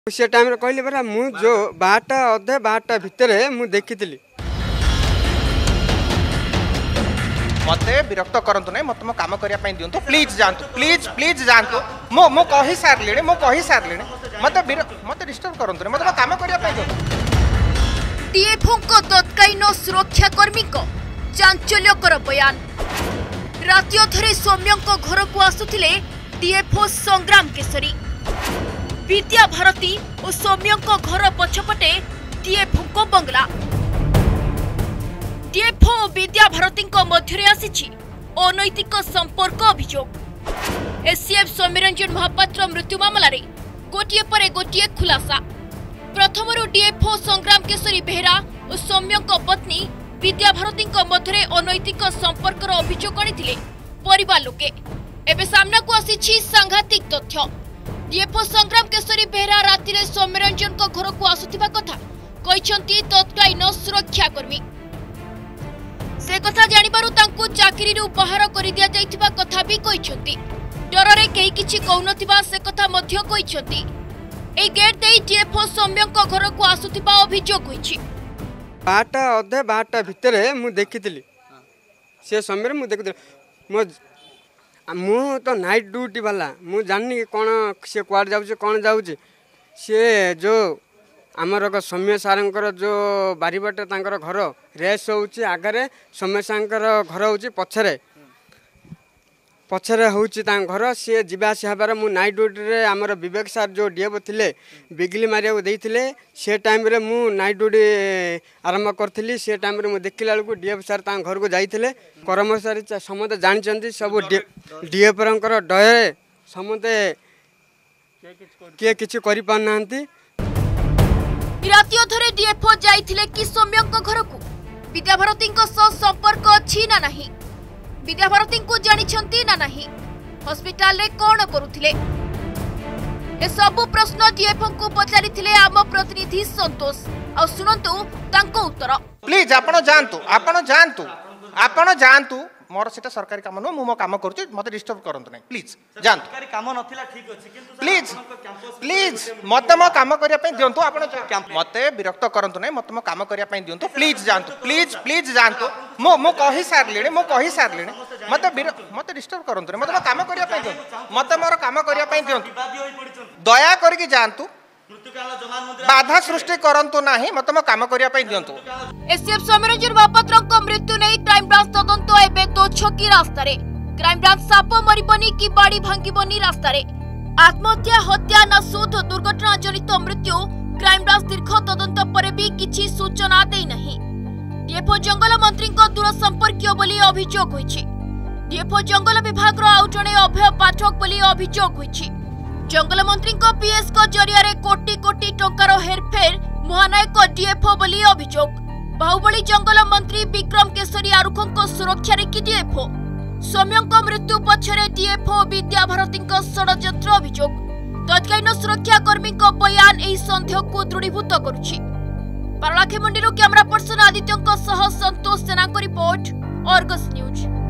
से टाइम कहली परा मु जो 12टा अधे 12टा भितर मु देखी मते विरक्त करंतु नहीं मत मो काम करिया पई दियंतु प्लीज जानतु प्लीज प्लीज जानतु मो कहि सारलेनी मते डिस्टर्ब करंतु नहीं मत काम करिया पई दियंतु। डीएफओ को तत्कालीन सुरक्षा कर्मी को चांचल्यकर बयान। राति अधरे सौम्य घर को आसुथिले डीएफओ संग्राम केसरी। विद्या भारती और सौम्य घर पछपटे डीएफओ को बंगला। डीएफओ और विद्या भारती मध्य आसी अनैतिक संपर्क अभियोग। एसीएफ सौम्यरंजन महापात्र मृत्यु मामलें गोटे पर गोटे खुलासा। प्रथम डीएफओ संग्राम केसरी बेहरा और सौम्य पत्नी विद्या भारती मध्य अनैतिक संपर्क अभियोग आनी परिवार लोके। एबे सामना को आसी सांघातिक तथ्य। डीएफओ संग्राम केसरी बेहरा राति सौम्यरंजन घर को आसुथिबा कथा कहिसंती तत्कालीन सुरक्षाकर्मी। से कथा जानिबारु तांकु चाकरीरु बाहर करि दिया जाइथिबा कथा भी कहिसंती। डररे केही किछि कहउनथिबा से कथा मध्य कहिसंती। ए गेट देई डीएफओ सौम्य घर को आसुथिबा अभियोग होइछि। 12टा अधे 12टा भितर मु देखिथिली से समय मु देखिथिली मु तो नाइट ड्यूटी वाला मु जाननी कौन से कुआड जाउचे कौन जाउचे से जो आमर सौम्य सारंकर जो बारीबाटे तांकर घर रेस होउची आगरे सौम्य सारंकर घर होउची पछरे पछरे होउची तां घर से जिबा सिहाबार मु नाइट ड्यूटी रे आमर विवेक सर जो डीएफ थिले बिगली मारिया को देइथिले से टाइम रे मु नाइट ड्यूटी आरंभ करथिली। से टाइम रे मु देखिला को डीएफ सर तां घर को जाइथिले। कर्मचारी समते जानचंती सब डीएफ रंकर डरे समते के किछि करि पानांती। राति अधरे डीएफओ जाइथिले कि सौम्य घर को विद्या भारती संपर्क अछि ना नहीं। विद्या भारती को जानिछंती ना नहीं। हॉस्पिटल रे कोन करूथिले ए सब प्रश्न डीएफओ को पचारिथिले आम प्रतिनिधि संतोष। आ सुनंतु तांको उत्तर। प्लीज आपण जानतु मोर सेटा सरकारी काम न मो काम करूची मते डिस्टर्ब करंतु नहीं प्लीज जानतु सरकारी काम नथिला ठीक अछि किंतु प्लीज मते मो काम करिया पई दियंतु आपण मते विरक्त करंतु नहीं मते मो काम करिया पई दियंतु प्लीज जानतु प्लीज जानतु मो कहि सारलेनी मते डिस्टर्ब करंतु नहीं मते काम करिया पई दियंतु मते मोर काम करिया पई दियंतु दया करके जानतु बाधा सृष्टि करंतु नाही मते मो काम करिया पई दियंतु। एसीएफ सौम्यरंजन महापात्र मृत्यु नहीं क्राइम ब्रांच तदंत एबे तो छकी रास्ता रे। क्राइम ब्रांच साप मरिबनी कि बाड़ी भांगिबनी रास्ता रे। आत्महत्या हत्या ना सुध दुर्घटना जनित मृत्यु क्राइम ब्रांच दीर्घ तदंत पर भी किछि सूचना दे नहीं। डीएफओ जंगल मंत्री दूर संपर्कीय बोली अभियोग होइछि। डीएफओ जंगल विभाग रो आउ जणे अभय पाठक बोली अभियोग होइछि। जंगल मंत्री पीएस को जरिया रे कोटी कोटी टंकार हेरफेर महानायक डीएफओ बोली अभियोग। बाहुबली जंगल मंत्री विक्रम केसरी आरुखों सुरक्षा रे कि डीएफओ सौम्य मृत्यु पछरे डीएफओ विद्या भारती षड्यंत्र अभियोग। तत्कालीन सुरक्षा कर्मी बयान एही संदेह को दृढ़ीभूत करुछि। पारलाखेमुंडी कैमरा पर्सन आदित्य सह संतोष सेना को रिपोर्ट, अर्गस न्यूज।